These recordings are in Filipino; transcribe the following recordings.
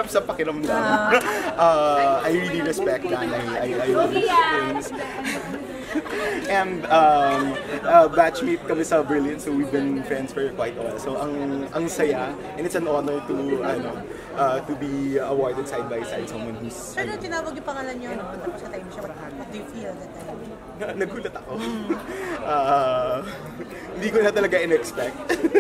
Masarap sa pakiramdam. I really respect Danay. I love his things. And batchmate kami sa Berlin, so we've been friends for quite a while. So ang saya, and it's an honor to be awarded side by side someone who's... Sir, nung tinawag yung pangalan niyo, tapos sa time siya, what do you feel that time? Nagulat ako. Hindi ko na talaga in-expect.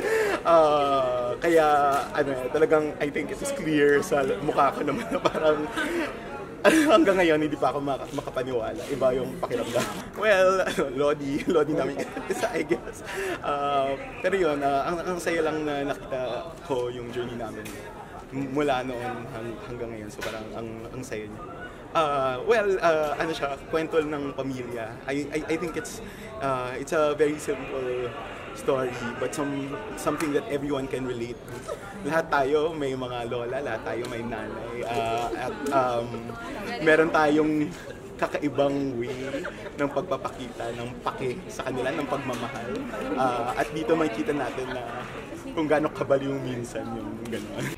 Kaya talagang I think it was clear sa mukha ko naman na parang hanggang ngayon hindi pa ako makapaniwala. Iba yung pakiramdam. Well, Lodi namin isa, I guess. Pero yun, ang saya lang na nakita ko yung journey namin mula noon hanggang ngayon. So parang ang saya niya. Ano siya, kwento ng pamilya. I think it's a very simple story, but something that everyone can relate to. Lahat tayo may mga lola, lahat tayo may nanay, at meron tayong kakaibang way ng pagpapakita ng pake sa kanila, ng pagmamahal. At dito makikita natin na kung gaano kabaliw minsan yung gano'n.